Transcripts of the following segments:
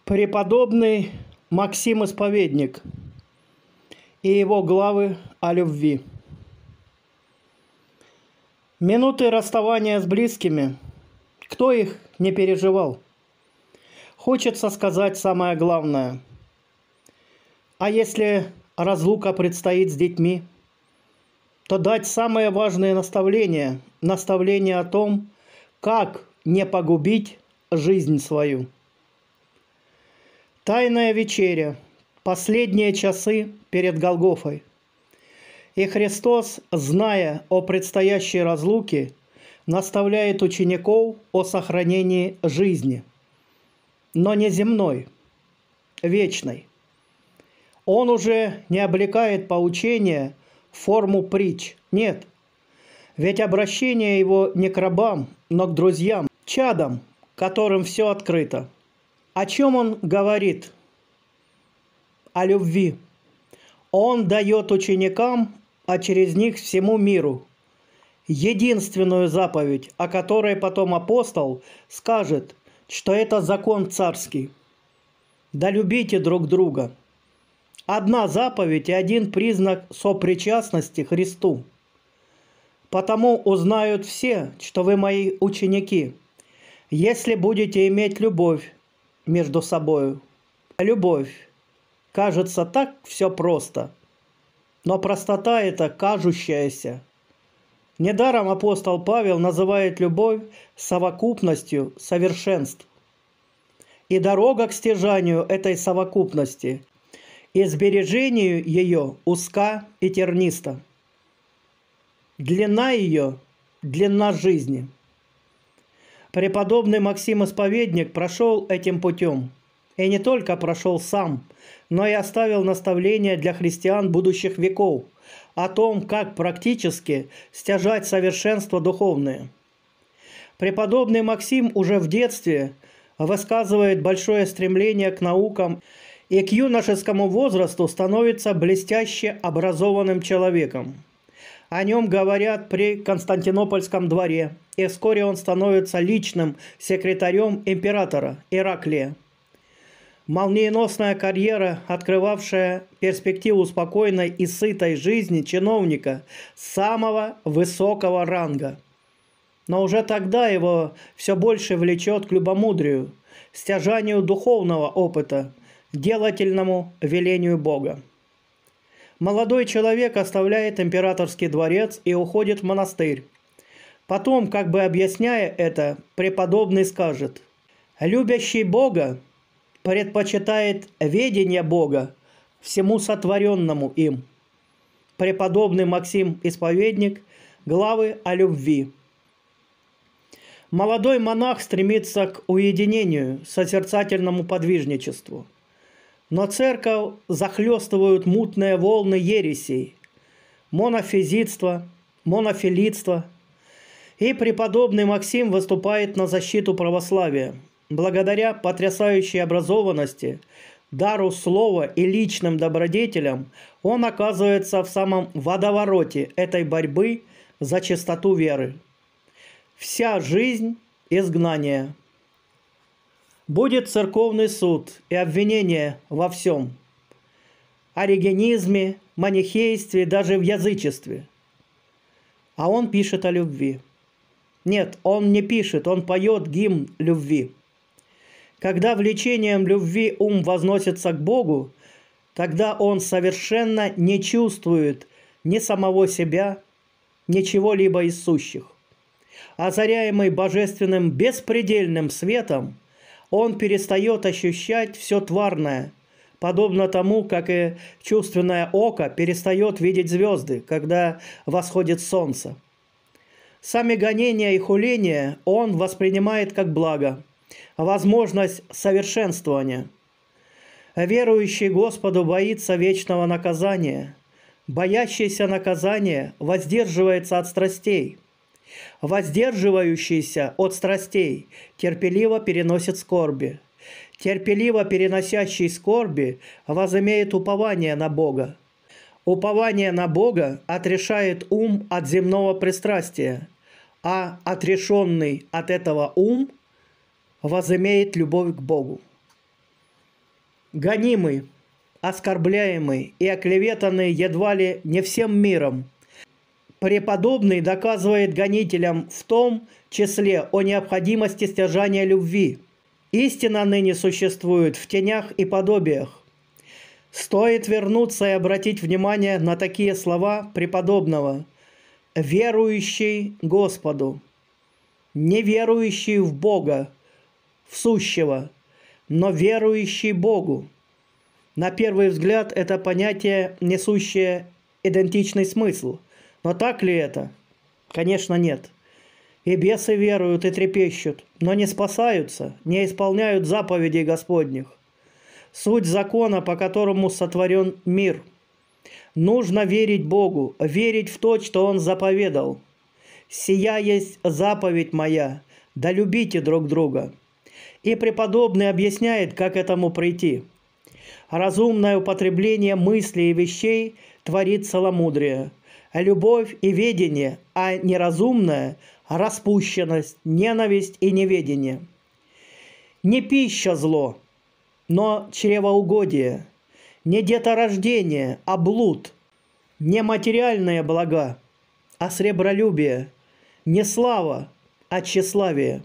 Преподобный Максим Исповедник и его главы о любви. Минуты расставания с близкими, кто их не переживал? Хочется сказать самое главное. А если разлука предстоит с детьми, то дать самые важные наставления, наставления о том, как не погубить жизнь свою. Тайная вечеря, последние часы перед Голгофой. И Христос, зная о предстоящей разлуке, наставляет учеников о сохранении жизни, но не земной, вечной. Он уже не облекает поучение в форму притч, нет, ведь обращение его не к рабам, но к друзьям, чадам, которым все открыто. О чем он говорит? О любви. Он дает ученикам, а через них всему миру, единственную заповедь, о которой потом апостол скажет, что это закон царский. Да любите друг друга. Одна заповедь и один признак сопричастности Христу. Потому узнают все, что вы мои ученики, если будете иметь любовь между собою. Любовь. Кажется, так все просто. Но простота эта кажущаяся. Недаром апостол Павел называет любовь совокупностью совершенств. И дорога к стяжанию этой совокупности и сбережению ее узка и терниста. Длина ее – длина жизни. Преподобный Максим Исповедник прошел этим путем. И не только прошел сам, но и оставил наставления для христиан будущих веков о том, как практически стяжать совершенство духовное. Преподобный Максим уже в детстве высказывает большое стремление к наукам и к юношескому возрасту становится блестяще образованным человеком. О нем говорят при Константинопольском дворе, и вскоре он становится личным секретарем императора Ираклия. Молниеносная карьера, открывавшая перспективу спокойной и сытой жизни чиновника самого высокого ранга. Но уже тогда его все больше влечет к любомудрию, стяжанию духовного опыта, делательному велению Бога. Молодой человек оставляет императорский дворец и уходит в монастырь. Потом, как бы объясняя это, преподобный скажет: «Любящий Бога предпочитает ведение Бога всему сотворенному им». Преподобный Максим Исповедник, главы о любви. Молодой монах стремится к уединению, созерцательному подвижничеству. Но церковь захлестывают мутные волны ересей, монофизитства, монофилитства. И преподобный Максим выступает на защиту православия. Благодаря потрясающей образованности, дару слова и личным добродетелям он оказывается в самом водовороте этой борьбы за чистоту веры. Вся жизнь – изгнание. Будет церковный суд и обвинение во всем. Оригенизме, манихействе, даже в язычестве. А он пишет о любви. Нет, он не пишет, он поет гимн любви. Когда влечением любви ум возносится к Богу, тогда он совершенно не чувствует ни самого себя, ни чего-либо из сущих. Озаряемый божественным беспредельным светом, он перестает ощущать все тварное, подобно тому, как и чувственное око перестает видеть звезды, когда восходит солнце. Сами гонения и хуления он воспринимает как благо, возможность совершенствования. Верующий Господу боится вечного наказания. Боящийся наказания воздерживается от страстей. Воздерживающийся от страстей терпеливо переносит скорби. Терпеливо переносящий скорби возымеет упование на Бога. Упование на Бога отрешает ум от земного пристрастия, а отрешенный от этого ум возымеет любовь к Богу. гонимый, оскорбляемый и оклеветанный едва ли не всем миром. Преподобный доказывает гонителям в том числе о необходимости стяжания любви. Истина ныне существует в тенях и подобиях. Стоит вернуться и обратить внимание на такие слова преподобного: «Верующий Господу», не верующий в Бога, в сущего, но верующий Богу. На первый взгляд это понятие, несущее идентичный смысл. Но так ли это? Конечно, нет. И бесы веруют и трепещут, но не спасаются, не исполняют заповедей Господних. Суть закона, по которому сотворен мир. Нужно верить Богу, верить в то, что Он заповедал. «Сия есть заповедь моя, да любите друг друга». И преподобный объясняет, как этому прийти. Разумное употребление мыслей и вещей творит целомудрие, а любовь и ведение, а неразумное – распущенность, ненависть и неведение. Не пища зло, но чревоугодие, не деторождение, а блуд, не материальные блага, а сребролюбие, не слава, а тщеславие.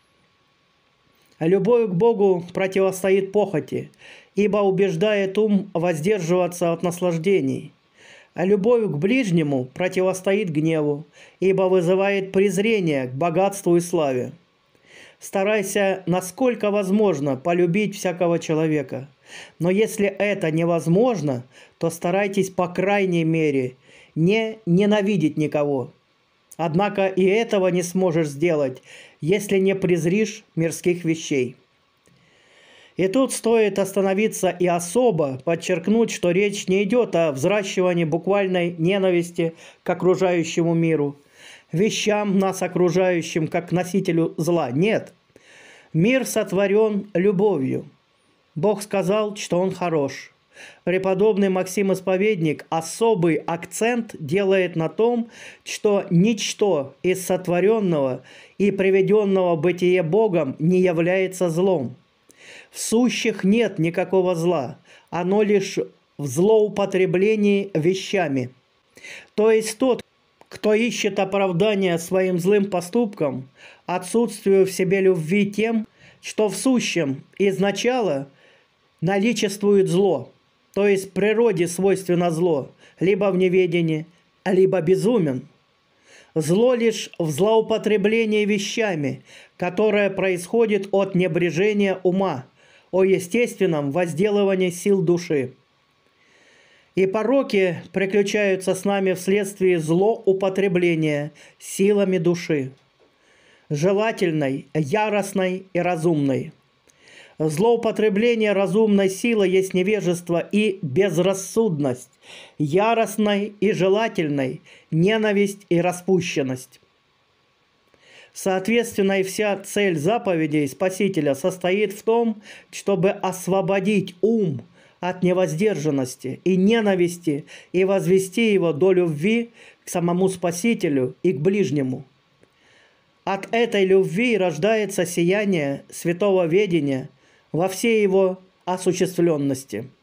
Любовь к Богу противостоит похоти, ибо убеждает ум воздерживаться от наслаждений. А любовь к ближнему противостоит гневу, ибо вызывает презрение к богатству и славе. Старайся, насколько возможно, полюбить всякого человека. Но если это невозможно, то старайтесь, по крайней мере, не ненавидеть никого. Однако и этого не сможешь сделать, если не презришь мирских вещей. И тут стоит остановиться и особо подчеркнуть, что речь не идет о взращивании буквальной ненависти к окружающему миру, вещам нас окружающим, как к носителю зла. Нет. Мир сотворен любовью. Бог сказал, что Он хорош. Преподобный Максим Исповедник особый акцент делает на том, что ничто из сотворенного и приведенного в бытие Богом не является злом. В сущих нет никакого зла, оно лишь в злоупотреблении вещами. То есть тот, кто ищет оправдания своим злым поступкам, отсутствию в себе любви тем, что в сущем изначала наличествует зло, то есть природе свойственно зло, либо в неведении, либо безумен. Зло лишь в злоупотреблении вещами, которое происходит от небрежения ума, о естественном возделывании сил души. И пороки приключаются с нами вследствие злоупотребления силами души, желательной, яростной и разумной. Злоупотребление разумной силы есть невежество и безрассудность, яростной и желательной ненависть и распущенность. Соответственно, и вся цель заповедей Спасителя состоит в том, чтобы освободить ум от невоздержанности и ненависти и возвести его до любви к самому Спасителю и к ближнему. От этой любви рождается сияние святого ведения во всей его осуществленности.